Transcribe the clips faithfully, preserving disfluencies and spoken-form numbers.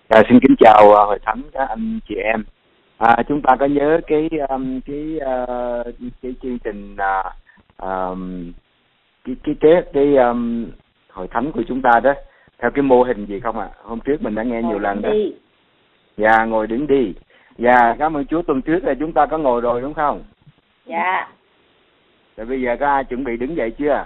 À, xin kính chào uh, hội thánh các anh chị em. À, chúng ta có nhớ cái um, cái uh, cái chương trình uh, um, cái cái cái, cái um, hội thánh của chúng ta đó theo cái mô hình gì không ạ? À? Hôm trước mình đã nghe nhiều lần đó. Dạ, ngồi đứng đi. Dạ, cảm ơn Chúa, tuần trước là chúng ta có ngồi rồi đúng không? Dạ. Rồi bây giờ có ai chuẩn bị đứng dậy chưa?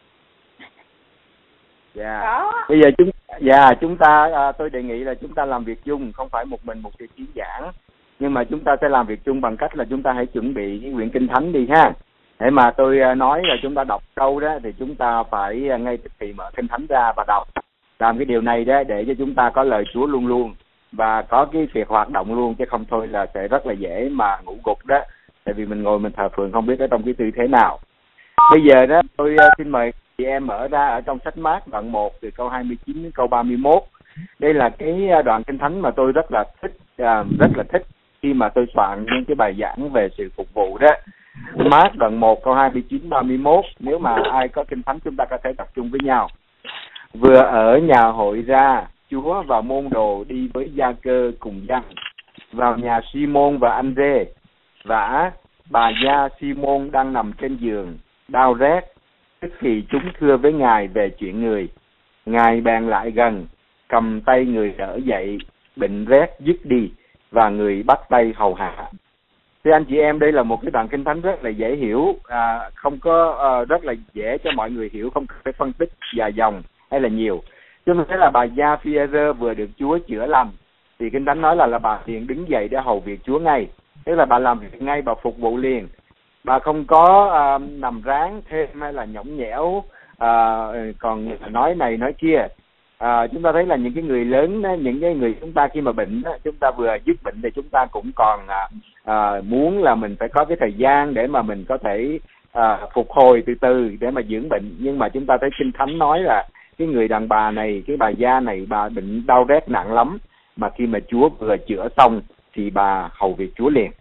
Dạ. Có. Bây giờ chúng dạ chúng ta à, tôi đề nghị là chúng ta làm việc chung, không phải một mình một sự kiến giảng, nhưng mà chúng ta sẽ làm việc chung bằng cách là chúng ta hãy chuẩn bị cái quyển Kinh Thánh đi ha. Để mà tôi nói là chúng ta đọc câu đó thì chúng ta phải ngay tức thì mở Kinh Thánh ra và đọc. Làm cái điều này đó để cho chúng ta có lời Chúa luôn luôn và có cái việc hoạt động luôn, chứ không thôi là sẽ rất là dễ mà ngủ gục đó. Tại vì mình ngồi mình thờ phượng không biết ở trong cái tư thế nào. Bây giờ đó tôi xin mời chị em mở ra ở trong sách Mác đoạn một từ câu hai mươi chín đến câu ba mươi mốt. Đây là cái đoạn Kinh Thánh mà tôi rất là thích, rất là thích khi mà tôi soạn những cái bài giảng về sự phục vụ đó. Mác đoạn một câu hai mươi chín ba mươi mốt, nếu mà ai có Kinh Thánh chúng ta có thể tập trung với nhau. Vừa ở nhà hội ra, Chúa và môn đồ đi với Gia-cơ cùng dân vào nhà Si-môn và Anh-rê. Vả bà gia Si-môn đang nằm trên giường đau rét, tức thì chúng thưa với Ngài về chuyện người. Ngài bèn lại gần, cầm tay người đỡ dậy, bệnh rét dứt đi, và người bắt tay hầu hạ. Thưa anh chị em, đây là một cái đoạn Kinh Thánh rất là dễ hiểu, à, không có à, rất là dễ cho mọi người hiểu, không phải phân tích dài dòng hay là nhiều. Chúng ta thấy là bà gia Phi-e-rơ vừa được Chúa chữa lành, thì Kinh Thánh nói là là bà liền đứng dậy để hầu việc Chúa ngay, tức là bà làm việc ngay, bà phục vụ liền. Bà không có à, nằm ráng thêm hay là nhõng nhẽo, à, còn nói này nói kia. À, chúng ta thấy là những cái người lớn, những cái người chúng ta khi mà bệnh, chúng ta vừa dứt bệnh thì chúng ta cũng còn à, à, muốn là mình phải có cái thời gian để mà mình có thể à, phục hồi từ từ để mà dưỡng bệnh. Nhưng mà chúng ta thấy Kinh Thánh nói là cái người đàn bà này, cái bà gia này, bà bệnh đau rét nặng lắm, mà khi mà Chúa vừa chữa xong thì bà hầu việc Chúa liền.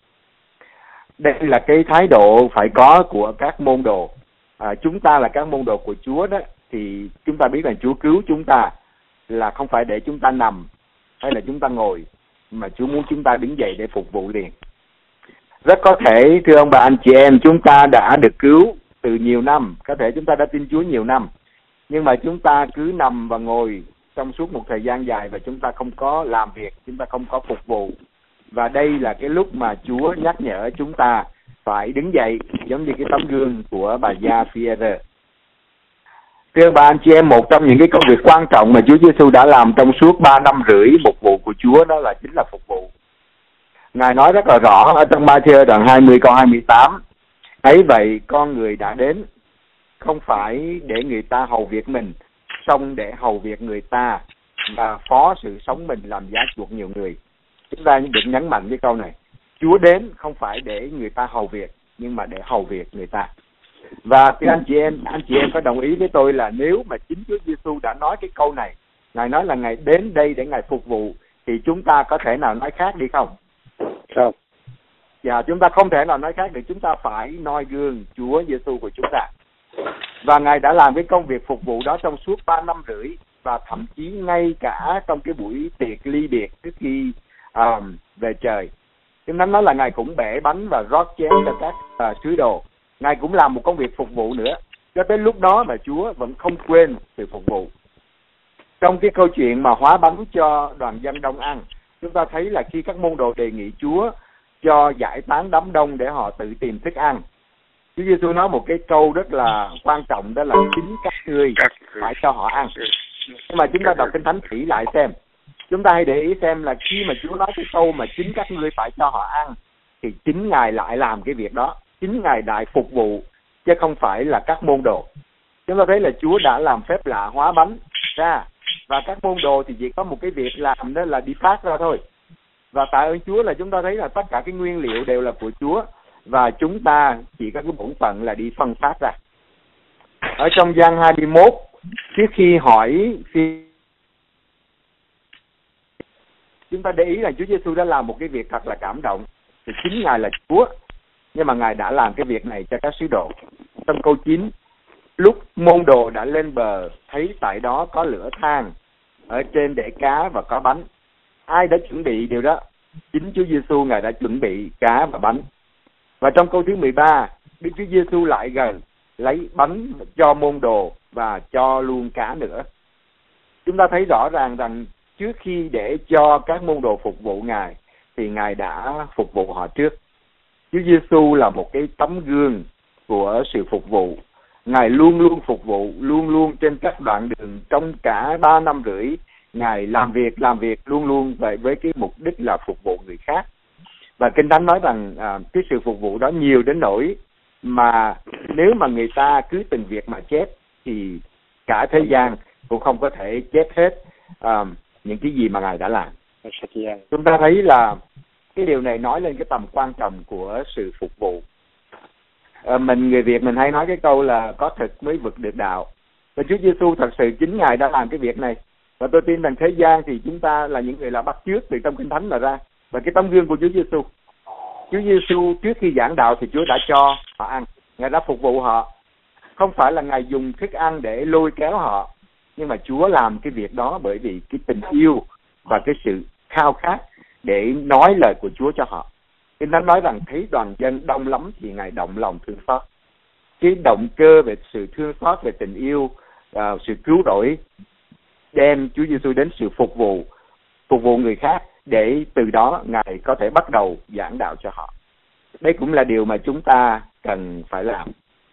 Đây là cái thái độ phải có của các môn đồ. À, chúng ta là các môn đồ của Chúa đó, thì chúng ta biết là Chúa cứu chúng ta là không phải để chúng ta nằm hay là chúng ta ngồi, mà Chúa muốn chúng ta đứng dậy để phục vụ liền. Rất có thể, thưa ông bà anh chị em, chúng ta đã được cứu từ nhiều năm, có thể chúng ta đã tin Chúa nhiều năm, nhưng mà chúng ta cứ nằm và ngồi trong suốt một thời gian dài và chúng ta không có làm việc, chúng ta không có phục vụ. Và đây là cái lúc mà Chúa nhắc nhở chúng ta phải đứng dậy, giống như cái tấm gương của bà gia Phi-e-rơ. Thưa bà anh chị em, một trong những cái công việc quan trọng mà Chúa Giêsu đã làm trong suốt ba năm rưỡi phục vụ của Chúa, đó là chính là phục vụ. Ngài nói rất là rõ ở trong Ma-thi-ơ đoạn hai mươi câu hai mươi tám. Ấy vậy con người đã đến, không phải để người ta hầu việc mình, song để hầu việc người ta và phó sự sống mình làm giá chuộc nhiều người. Chúng ta được nhấn mạnh cái câu này. Chúa đến không phải để người ta hầu việc, nhưng mà để hầu việc người ta. Và thưa anh chị em, anh chị em có đồng ý với tôi là nếu mà chính Chúa Giêsu đã nói cái câu này, Ngài nói là Ngài đến đây để Ngài phục vụ, thì chúng ta có thể nào nói khác đi không? Không. Dạ, chúng ta không thể nào nói khác được, chúng ta phải noi gương Chúa Giêsu của chúng ta. Và Ngài đã làm cái công việc phục vụ đó trong suốt ba năm rưỡi, và thậm chí ngay cả trong cái buổi tiệc ly biệt trước khi um, về trời. Chúng ta nói là Ngài cũng bẻ bánh và rót chén cho các uh, sứ đồ. Ngài cũng làm một công việc phục vụ nữa. Cho tới lúc đó mà Chúa vẫn không quên sự phục vụ. Trong cái câu chuyện mà hóa bánh cho đoàn dân đông ăn, chúng ta thấy là khi các môn đồ đề nghị Chúa cho giải tán đám đông để họ tự tìm thức ăn, Chúa Giêsu nói một cái câu rất là quan trọng, đó là chính các ngươi phải cho họ ăn. Nhưng mà chúng ta đọc Kinh Thánh kỹ lại xem, chúng ta hãy để ý xem là khi mà Chúa nói cái câu mà chính các ngươi phải cho họ ăn, thì chính Ngài lại làm cái việc đó, chính Ngài đại phục vụ, chứ không phải là các môn đồ. Chúng ta thấy là Chúa đã làm phép lạ hóa bánh ra, và các môn đồ thì chỉ có một cái việc làm, đó là đi phát ra thôi. Và tạ ơn Chúa là chúng ta thấy là tất cả cái nguyên liệu đều là của Chúa, và chúng ta chỉ có cái bổn phận là đi phân phát ra. Ở trong Giăng hai mươi mốt, trước khi hỏi khi chúng ta để ý là Chúa Giêsu đã làm một cái việc thật là cảm động, thì chính Ngài là Chúa, nhưng mà Ngài đã làm cái việc này cho các sứ đồ. Trong câu chín, lúc môn đồ đã lên bờ, thấy tại đó có lửa than, ở trên để cá và có bánh. Ai đã chuẩn bị điều đó? Chính Chúa Giêsu Ngài đã chuẩn bị cá và bánh. Và trong câu thứ mười ba, Đức Chúa Giêsu lại gần, lấy bánh cho môn đồ và cho luôn cá nữa. Chúng ta thấy rõ ràng rằng trước khi để cho các môn đồ phục vụ Ngài thì Ngài đã phục vụ họ trước. Chúa Giêsu là một cái tấm gương của sự phục vụ. Ngài luôn luôn phục vụ, luôn luôn trên các đoạn đường trong cả ba năm rưỡi, Ngài làm việc, làm việc luôn luôn vậy với cái mục đích là phục vụ người khác. Và Kinh Thánh nói rằng à, cái sự phục vụ đó nhiều đến nỗi mà nếu mà người ta cứ từng việc mà chép thì cả thế gian cũng không có thể chép hết à, những cái gì mà Ngài đã làm. Chúng ta thấy là cái điều này nói lên cái tầm quan trọng của sự phục vụ. À, mình người Việt mình hay nói cái câu là có thực mới vực được đạo. Và Chúa Giêsu thật sự chính Ngài đã làm cái việc này. Và tôi tin rằng thế gian thì chúng ta là những người là bắt chước từ trong Kinh Thánh mà ra. Và cái tấm gương của Chúa Giêsu. Chúa Giêsu trước khi giảng đạo thì Chúa đã cho họ ăn. Ngài đã phục vụ họ. Không phải là Ngài dùng thức ăn để lôi kéo họ. Nhưng mà Chúa làm cái việc đó bởi vì cái tình yêu và cái sự khao khát để nói lời của Chúa cho họ. Kinh Thánh nói rằng thấy đoàn dân đông lắm thì Ngài động lòng thương xót. Cái động cơ về sự thương xót, về tình yêu, uh, sự cứu rỗi đem Chúa Giêsu đến sự phục vụ, phục vụ người khác để từ đó Ngài có thể bắt đầu giảng đạo cho họ. Đây cũng là điều mà chúng ta cần phải làm.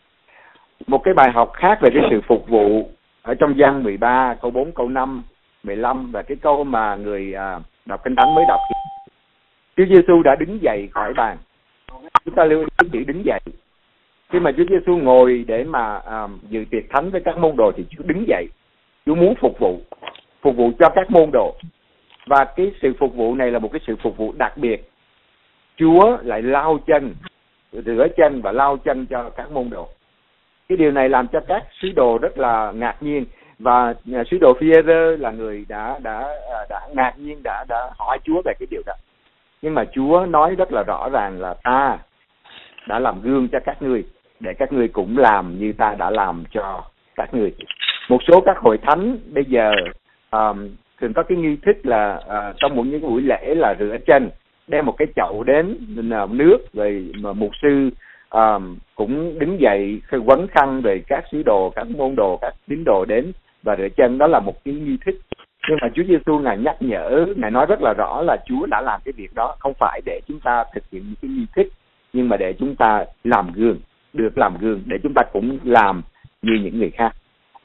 Một cái bài học khác về cái sự phục vụ ở trong Giăng mười ba, câu bốn, câu năm, mười lăm và cái câu mà người uh, đọc Kinh Thánh mới đọc. Chúa Giêsu đã đứng dậy khỏi bàn. Chúng ta lưu ý chữ đứng dậy. Khi mà Chúa Giêsu ngồi để mà uh, dự tiệc thánh với các môn đồ thì Chúa đứng dậy. Chúa muốn phục vụ, phục vụ cho các môn đồ. Và cái sự phục vụ này là một cái sự phục vụ đặc biệt. Chúa lại lau chân, rửa chân và lau chân cho các môn đồ. Cái điều này làm cho các sứ đồ rất là ngạc nhiên. Và sứ đồ Phi-e-rơ là người đã đã đã ngạc nhiên, đã đã hỏi Chúa về cái điều đó. Nhưng mà Chúa nói rất là rõ ràng là ta đã làm gương cho các ngươi, để các ngươi cũng làm như ta đã làm cho các ngươi. Một số các hội thánh bây giờ um, thường có cái nghi thức là uh, trong một những buổi lễ là rửa chân, đem một cái chậu đến uh, nước, rồi mà mục sư um, cũng đứng dậy quấn khăn, rồi các sứ đồ, các môn đồ, các tín đồ đến và rửa chân. Đó là một cái nghi thức. Nhưng mà Chúa Giêsu Ngài nhắc nhở, Ngài nói rất là rõ là Chúa đã làm cái việc đó không phải để chúng ta thực hiện những cái nghi thức, nhưng mà để chúng ta làm gương, được làm gương, để chúng ta cũng làm như những người khác.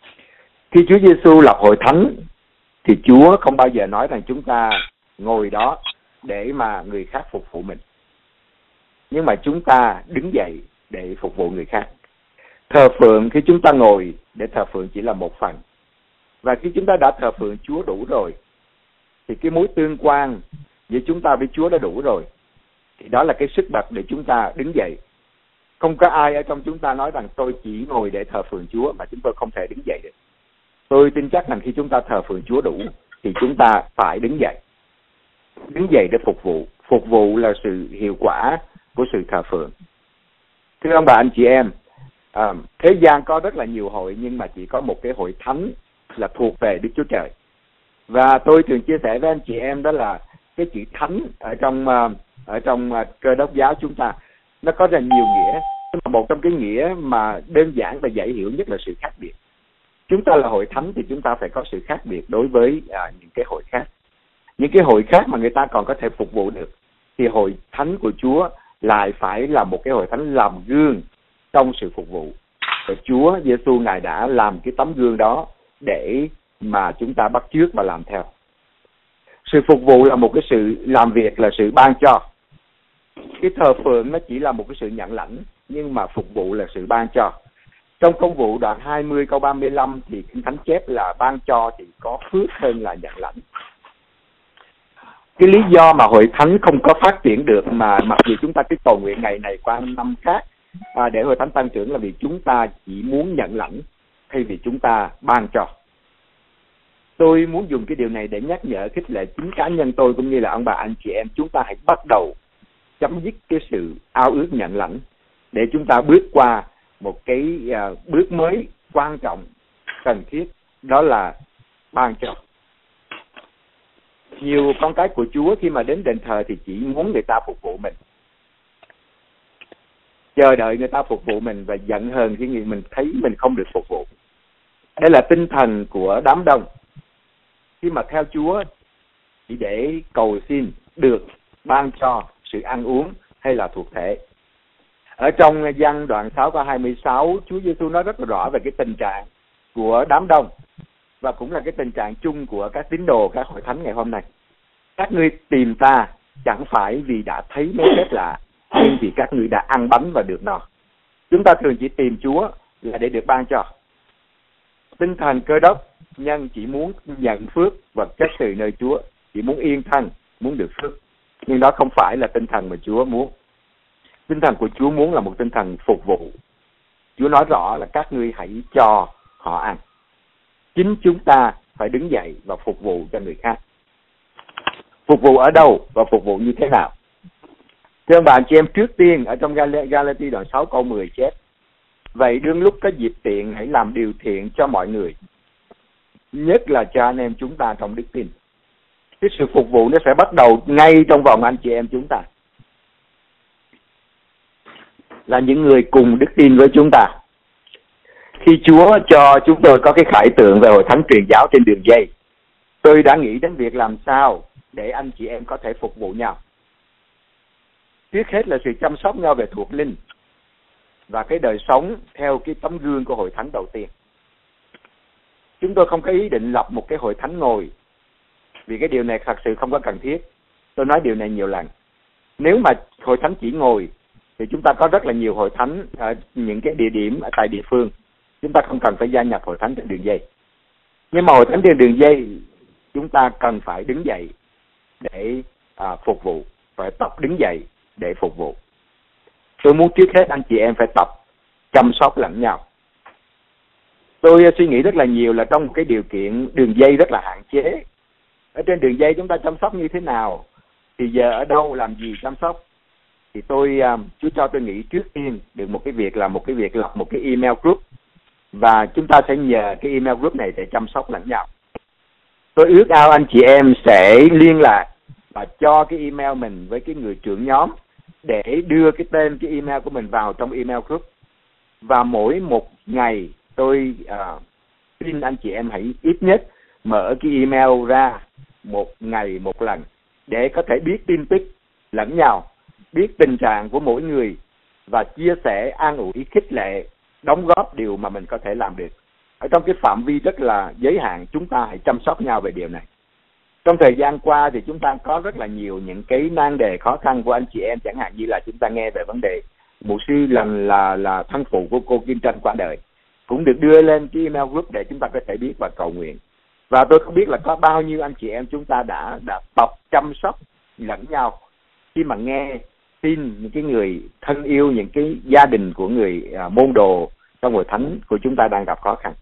Khi Chúa Giêsu lập hội thánh thì Chúa không bao giờ nói rằng chúng ta ngồi đó để mà người khác phục vụ mình, nhưng mà chúng ta đứng dậy để phục vụ người khác. Thờ phượng, khi chúng ta ngồi để thờ phượng chỉ là một phần. Và khi chúng ta đã thờ phượng Chúa đủ rồi thì cái mối tương quan giữa chúng ta với Chúa đã đủ rồi. Thì đó là cái sức bật để chúng ta đứng dậy. Không có ai ở trong chúng ta nói rằng tôi chỉ ngồi để thờ phượng Chúa mà chúng tôi không thể đứng dậy được. Tôi tin chắc rằng khi chúng ta thờ phượng Chúa đủ thì chúng ta phải đứng dậy. Đứng dậy để phục vụ. Phục vụ là sự hiệu quả của sự thờ phượng. Thưa ông bà anh chị em, à, thế gian có rất là nhiều hội, nhưng mà chỉ có một cái hội thánh là thuộc về Đức Chúa Trời. Và tôi thường chia sẻ với anh chị em đó là cái chữ thánh ở trong ở trong Cơ Đốc giáo chúng ta nó có rất nhiều nghĩa. Nhưng mà một trong cái nghĩa mà đơn giản và dễ hiểu nhất là sự khác biệt. Chúng ta là hội thánh thì chúng ta phải có sự khác biệt đối với à, những cái hội khác. Những cái hội khác mà người ta còn có thể phục vụ được thì hội thánh của Chúa lại phải là một cái hội thánh làm gương trong sự phục vụ. Và Chúa Giêsu Ngài đã làm cái tấm gương đó để mà chúng ta bắt chước và làm theo. Sự phục vụ là một cái sự làm việc, là sự ban cho. Cái thờ phượng nó chỉ là một cái sự nhận lãnh, nhưng mà phục vụ là sự ban cho. Trong Công vụ đoạn hai mươi câu ba mươi lăm thì Kinh Thánh chép là ban cho thì có phước hơn là nhận lãnh. Cái lý do mà hội thánh không có phát triển được mà mặc dù chúng ta cứ cầu nguyện ngày này qua năm khác à, để hội thánh tăng trưởng là vì chúng ta chỉ muốn nhận lãnh thay vì chúng ta ban cho. Tôi muốn dùng cái điều này để nhắc nhở, khích lệ chính cá nhân tôi cũng như là ông bà anh chị em, chúng ta hãy bắt đầu chấm dứt cái sự ao ước nhận lãnh để chúng ta bước qua một cái uh, bước mới quan trọng cần thiết, đó là ban cho. Nhiều con cái của Chúa khi mà đến đền thờ thì chỉ muốn người ta phục vụ mình, chờ đợi người ta phục vụ mình và giận hờn khi mình thấy mình không được phục vụ. Đây là tinh thần của đám đông khi mà theo Chúa chỉ để cầu xin được ban cho sự ăn uống hay là thuộc thể. Ở trong Giăng đoạn sáu câu hai mươi sáu, Chúa Giêsu nói rất là rõ về cái tình trạng của đám đông và cũng là cái tình trạng chung của các tín đồ, các hội thánh ngày hôm nay. Các ngươi tìm ta chẳng phải vì đã thấy mấy phép lạ, nhưng vì các ngươi đã ăn bánh và được no. Chúng ta thường chỉ tìm Chúa là để được ban cho. Tinh thần Cơ Đốc nhân chỉ muốn nhận phước vật chất từ nơi Chúa, chỉ muốn yên thân, muốn được phước. Nhưng đó không phải là tinh thần mà Chúa muốn. Tinh thần của Chúa muốn là một tinh thần phục vụ. Chúa nói rõ là các ngươi hãy cho họ ăn. Chính chúng ta phải đứng dậy và phục vụ cho người khác. Phục vụ ở đâu và phục vụ như thế nào? Thưa ông bà chị em, trước tiên ở trong Galati đoạn sáu câu mười chép: vậy đương lúc có dịp tiện hãy làm điều thiện cho mọi người, nhất là cho anh em chúng ta trong đức tin. Cái sự phục vụ nó sẽ bắt đầu ngay trong vòng anh chị em chúng ta, là những người cùng đức tin với chúng ta. Khi Chúa cho chúng tôi có cái khải tượng về hội thánh truyền giáo trên đường dây, tôi đã nghĩ đến việc làm sao để anh chị em có thể phục vụ nhau. Trước hết là sự chăm sóc nhau về thuộc linh và cái đời sống theo cái tấm gương của hội thánh đầu tiên. Chúng tôi không có ý định lập một cái hội thánh ngồi, vì cái điều này thật sự không có cần thiết. Tôi nói điều này nhiều lần. Nếu mà hội thánh chỉ ngồi thì chúng ta có rất là nhiều hội thánh ở những cái địa điểm ở tại địa phương. Chúng ta không cần phải gia nhập hội thánh trên đường dây. Nhưng mà hội thánh trên đường dây, chúng ta cần phải đứng dậy để à, phục vụ, phải tập đứng dậy để phục vụ. Tôi muốn trước hết anh chị em phải tập chăm sóc lẫn nhau. Tôi suy nghĩ rất là nhiều là trong một cái điều kiện đường dây rất là hạn chế. Ở trên đường dây chúng ta chăm sóc như thế nào? Thì giờ ở đâu làm gì chăm sóc? Thì tôi, Chúa cho tôi nghĩ trước tiên được một cái việc là một cái việc lập một cái email group. Và chúng ta sẽ nhờ cái email group này để chăm sóc lẫn nhau. Tôi ước ao anh chị em sẽ liên lạc và cho cái email mình với cái người trưởng nhóm để đưa cái tên, cái email của mình vào trong email group. Và mỗi một ngày tôi uh, xin anh chị em hãy ít nhất mở cái email ra một ngày một lần để có thể biết tin tức lẫn nhau, biết tình trạng của mỗi người và chia sẻ, an ủi, khích lệ, đóng góp điều mà mình có thể làm được. Ở trong cái phạm vi rất là giới hạn, chúng ta hãy chăm sóc nhau về điều này. Trong thời gian qua thì chúng ta có rất là nhiều những cái nan đề khó khăn của anh chị em, chẳng hạn như là chúng ta nghe về vấn đề mục sư lần là là thân phụ của cô Kim Tranh qua đời, cũng được đưa lên cái email group để chúng ta có thể biết và cầu nguyện. Và tôi không biết là có bao nhiêu anh chị em chúng ta đã đã tập chăm sóc lẫn nhau khi mà nghe tin những cái người thân yêu, những cái gia đình của người à, môn đồ trong hội thánh của chúng ta đang gặp khó khăn.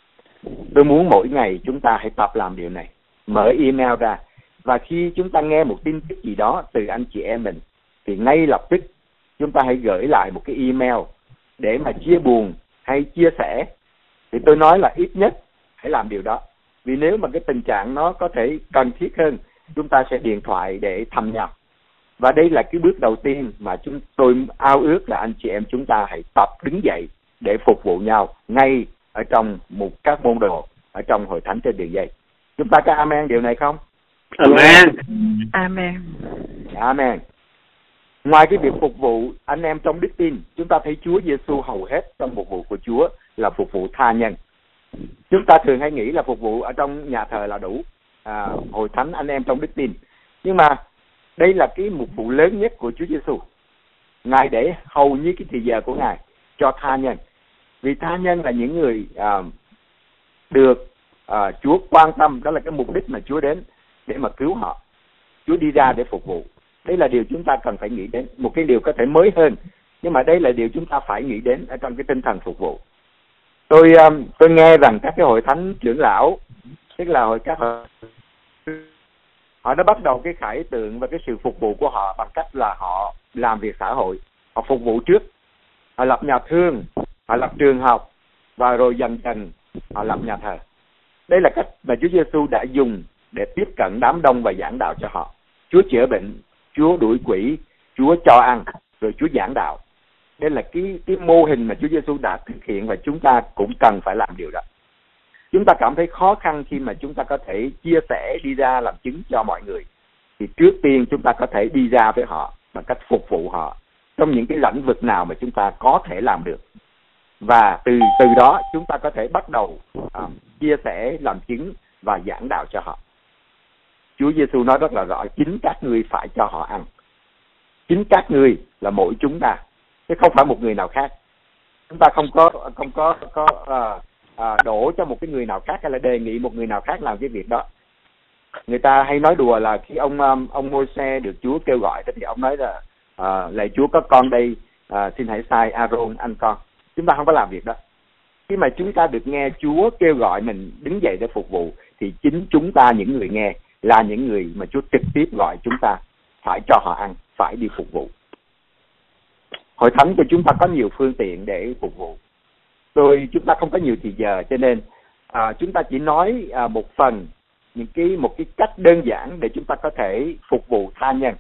Tôi muốn mỗi ngày chúng ta hãy tập làm điều này, mở email ra, và khi chúng ta nghe một tin tức gì đó từ anh chị em mình thì ngay lập tức chúng ta hãy gửi lại một cái email để mà chia buồn hay chia sẻ. Thì tôi nói là ít nhất hãy làm điều đó, vì nếu mà cái tình trạng nó có thể cần thiết hơn, chúng ta sẽ điện thoại để thăm nhau. Và đây là cái bước đầu tiên mà chúng tôi ao ước là anh chị em chúng ta hãy tập đứng dậy để phục vụ nhau ngay ở trong một các môn đồ ở trong hội thánh trên đường dây. Chúng ta có amen điều này không? Amen. Amen. Amen. Ngoài cái việc phục vụ anh em trong đức tin, chúng ta thấy Chúa Giêsu hầu hết trong phục vụ của Chúa là phục vụ tha nhân. Chúng ta thường hay nghĩ là phục vụ ở trong nhà thờ là đủ, à, hội thánh anh em trong đức tin. Nhưng mà đây là cái mục vụ lớn nhất của Chúa Giêsu. Ngài để hầu như cái thời giờ của Ngài cho tha nhân. Vì tha nhân là những người à, được à, Chúa quan tâm, đó là cái mục đích mà Chúa đến để mà cứu họ. Chúa đi ra để phục vụ. Đây là điều chúng ta cần phải nghĩ đến. Một cái điều có thể mới hơn, nhưng mà đây là điều chúng ta phải nghĩ đến ở trong cái tinh thần phục vụ. Tôi um, tôi nghe rằng các cái hội thánh trưởng lão, tức là hội các hội, họ đã bắt đầu cái khải tượng và cái sự phục vụ của họ bằng cách là họ làm việc xã hội, họ phục vụ trước, họ lập nhà thương, họ lập trường học, và rồi dần dần họ lập nhà thờ. Đây là cách mà Chúa Giêsu đã dùng để tiếp cận đám đông và giảng đạo cho họ. Chúa chữa bệnh, Chúa đuổi quỷ, Chúa cho ăn, rồi Chúa giảng đạo. Đây là cái, cái mô hình mà Chúa Giêsu đã thực hiện, và chúng ta cũng cần phải làm điều đó. Chúng ta cảm thấy khó khăn khi mà chúng ta có thể chia sẻ đi ra làm chứng cho mọi người, thì trước tiên chúng ta có thể đi ra với họ bằng cách phục vụ họ trong những cái lĩnh vực nào mà chúng ta có thể làm được. Và từ từ đó chúng ta có thể bắt đầu à, chia sẻ, làm chứng và giảng đạo cho họ. Chúa Giêsu nói rất là rõ, chính các ngươi phải cho họ ăn. Chính các ngươi là mỗi chúng ta, chứ không phải một người nào khác. Chúng ta không có không có có à, à, đổ cho một cái người nào khác, hay là đề nghị một người nào khác làm cái việc đó. Người ta hay nói đùa là khi ông ông Môi-se được Chúa kêu gọi thì ông nói là à, lạy Chúa có con đây, à, xin hãy sai Aaron ăn con. Chúng ta không có làm việc đó. Khi mà chúng ta được nghe Chúa kêu gọi mình đứng dậy để phục vụ, thì chính chúng ta, những người nghe, là những người mà Chúa trực tiếp gọi chúng ta phải cho họ ăn, phải đi phục vụ. Hội thánh của chúng ta có nhiều phương tiện để phục vụ. Rồi chúng ta không có nhiều thời giờ, cho nên à, chúng ta chỉ nói à, một phần những cái một cái cách đơn giản để chúng ta có thể phục vụ tha nhân.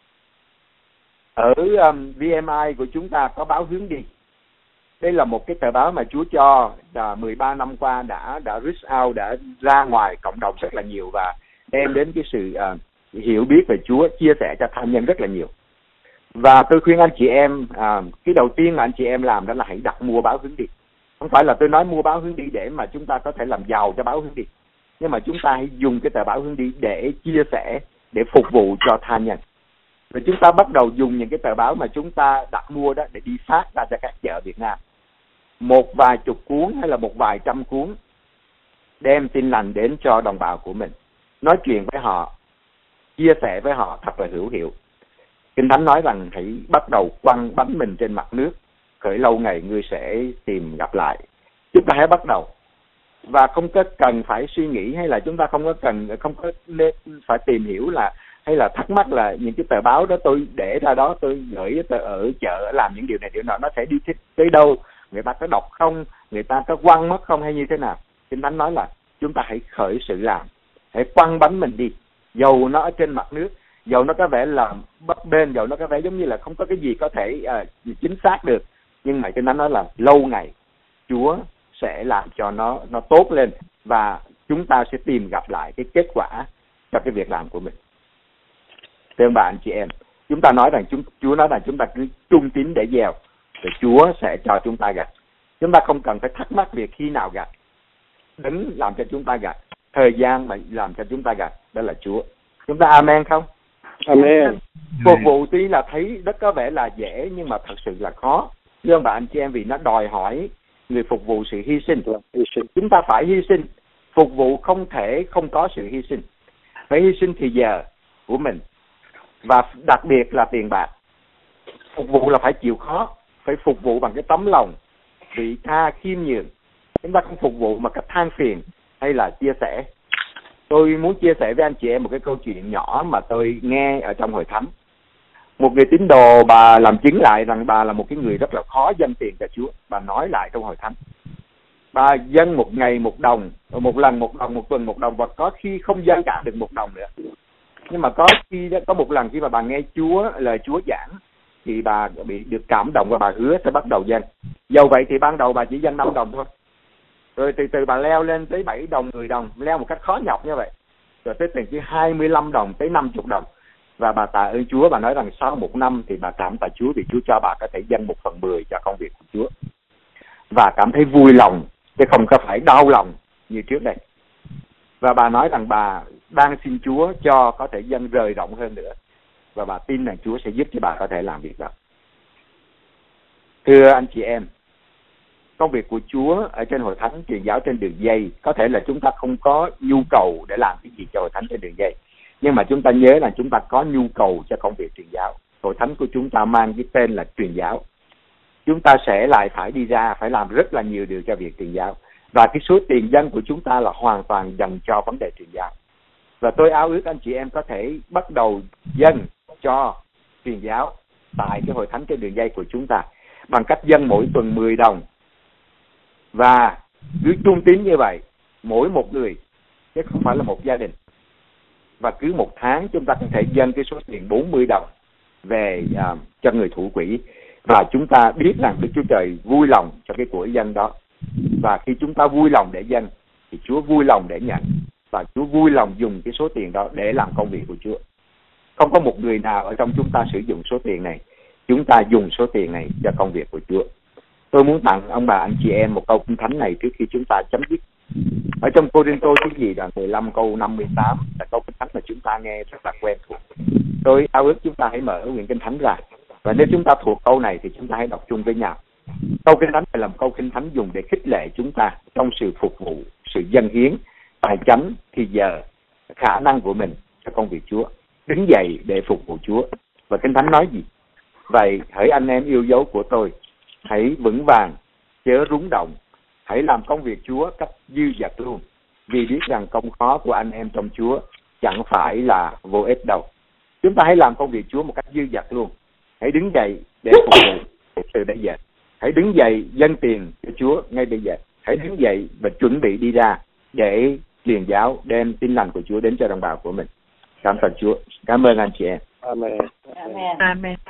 Ở um, vê em i của chúng ta có báo Hướng Đi. Đây là một cái tờ báo mà Chúa cho là mười ba năm qua đã đã reach out, đã ra ngoài cộng đồng rất là nhiều và đem đến cái sự uh, hiểu biết về Chúa, chia sẻ cho tha nhân rất là nhiều. Và tôi khuyên anh chị em, uh, cái đầu tiên mà anh chị em làm đó là hãy đặt mua báo Hướng Đi. Không phải là tôi nói mua báo Hướng Đi để mà chúng ta có thể làm giàu cho báo Hướng Đi, nhưng mà chúng ta hãy dùng cái tờ báo Hướng Đi để chia sẻ, để phục vụ cho tha nhân. Rồi chúng ta bắt đầu dùng những cái tờ báo mà chúng ta đặt mua đó để đi phát ra cho các chợ Việt Nam. Một vài chục cuốn hay là một vài trăm cuốn, đem tin lành đến cho đồng bào của mình, nói chuyện với họ, chia sẻ với họ thật là hữu hiệu. Kinh Thánh nói rằng hãy bắt đầu quăng bánh mình trên mặt nước, khởi lâu ngày ngươi sẽ tìm gặp lại. Chúng ta hãy bắt đầu, và không có cần phải suy nghĩ, hay là chúng ta không có cần không có nên phải tìm hiểu là hay là thắc mắc là những cái tờ báo đó tôi để ra đó, tôi gửi ở chợ làm những điều này điều nọ, nó sẽ đi tới đâu, người ta có đọc không, người ta có quăng mất không, hay như thế nào. Kinh Thánh nói là chúng ta hãy khởi sự làm, hãy quăng bánh mình đi, dầu nó ở trên mặt nước, dầu nó có vẻ là bấp bênh, dầu nó có vẻ giống như là không có cái gì có thể uh, chính xác được, nhưng mà Kinh Thánh nói là lâu ngày Chúa sẽ làm cho nó nó tốt lên, và chúng ta sẽ tìm gặp lại cái kết quả cho cái việc làm của mình. Thưa bạn chị em, chúng ta nói rằng chúng Chúa nói rằng chúng ta cứ trung tín để gieo, rồi Chúa sẽ cho chúng ta gặt. Chúng ta không cần phải thắc mắc việc khi nào gặt, đấng làm cho chúng ta gặt, thời gian mà làm cho chúng ta gặt, đó là Chúa. Chúng ta amen không? Amen. Phục vụ tuy là thấy rất có vẻ là dễ, nhưng mà thật sự là khó. Thưa bạn chị em, vì nó đòi hỏi người phục vụ sự hy sinh. Chúng ta phải hy sinh. Phục vụ không thể không có sự hy sinh. Phải hy sinh thì giờ của mình, và đặc biệt là tiền bạc. Phục vụ là phải chịu khó, phải phục vụ bằng cái tấm lòng vị tha khiêm nhường. Chúng ta không phục vụ mà cách than phiền hay là chia sẻ. Tôi muốn chia sẻ với anh chị em một cái câu chuyện nhỏ mà tôi nghe ở trong hội thánh. Một người tín đồ, bà làm chứng lại rằng bà là một cái người rất là khó dâng tiền cho Chúa. Bà nói lại trong hội thánh, bà dâng một ngày một đồng, một lần một đồng, một tuần một đồng, và có khi không dâng cả được một đồng nữa. Nhưng mà có khi có một lần khi mà bà nghe Chúa, lời Chúa giảng, thì bà bị được cảm động và bà hứa sẽ bắt đầu dâng. Dầu vậy thì ban đầu bà chỉ dâng năm đồng thôi. Rồi từ từ bà leo lên tới bảy đồng, mười đồng, leo một cách khó nhọc như vậy. Rồi tới tiền chỉ hai mươi lăm đồng, tới năm mươi đồng. Và bà tạ ơn Chúa, bà nói rằng sau một năm thì bà cảm tạ Chúa vì Chúa cho bà có thể dâng một phần mười cho công việc của Chúa. Và cảm thấy vui lòng, chứ không có phải đau lòng như trước đây. Và bà nói rằng bà đang xin Chúa cho có thể dâng rời rộng hơn nữa. Và bà tin rằng Chúa sẽ giúp cho bà có thể làm việc đó. Thưa anh chị em, công việc của Chúa ở trên hội thánh truyền giáo trên đường dây, có thể là chúng ta không có nhu cầu để làm cái gì cho hội thánh trên đường dây, nhưng mà chúng ta nhớ là chúng ta có nhu cầu cho công việc truyền giáo. Hội thánh của chúng ta mang cái tên là truyền giáo. Chúng ta sẽ lại phải đi ra, phải làm rất là nhiều điều cho việc truyền giáo. Và cái số tiền dân của chúng ta là hoàn toàn dành cho vấn đề truyền giáo. Và tôi ao ước anh chị em có thể bắt đầu dâng cho truyền giáo tại cái hội thánh trên đường dây của chúng ta bằng cách dâng mỗi tuần mười đồng. Và cứ trung tín như vậy, mỗi một người, chứ không phải là một gia đình. và cứ một tháng chúng ta có thể dâng cái số tiền bốn mươi đồng về uh, cho người thủ quỹ, và chúng ta biết rằng Đức Chúa Trời vui lòng cho cái của dân đó, và khi chúng ta vui lòng để dâng thì Chúa vui lòng để nhận, và Chúa vui lòng dùng cái số tiền đó để làm công việc của Chúa. Không có một người nào ở trong chúng ta sử dụng số tiền này, chúng ta dùng số tiền này cho công việc của Chúa. Tôi muốn tặng ông bà anh chị em một câu Kinh Thánh này trước khi chúng ta chấm dứt. Ở trong Cô-rinh-tô thứ nhì đoạn mười lăm câu năm mươi tám là câu Kinh Thánh mà chúng ta nghe rất là quen thuộc. Tôi ao ước chúng ta hãy mở quyển Kinh Thánh ra, và nếu chúng ta thuộc câu này thì chúng ta hãy đọc chung với nhau. Câu Kinh Thánh này là một câu Kinh Thánh dùng để khích lệ chúng ta trong sự phục vụ, sự dâng hiến, tài chánh, thì giờ, khả năng của mình cho công việc Chúa, đứng dậy để phục vụ Chúa. Và Kinh Thánh nói gì? Vậy hỡi anh em yêu dấu của tôi, hãy vững vàng, chớ rúng động, hãy làm công việc Chúa cách dư dật luôn, vì biết rằng công khó của anh em trong Chúa chẳng phải là vô ích đâu. Chúng ta hãy làm công việc Chúa một cách dư dật luôn. Hãy đứng dậy để phục vụ từ bây giờ. Hãy đứng dậy dâng tiền cho Chúa ngay bây giờ. Hãy đứng dậy và chuẩn bị đi ra để truyền giáo, đem tin lành của Chúa đến cho đồng bào của mình. Cảm ơn Chúa. Cảm ơn anh chị em. Amen. Amen. Amen.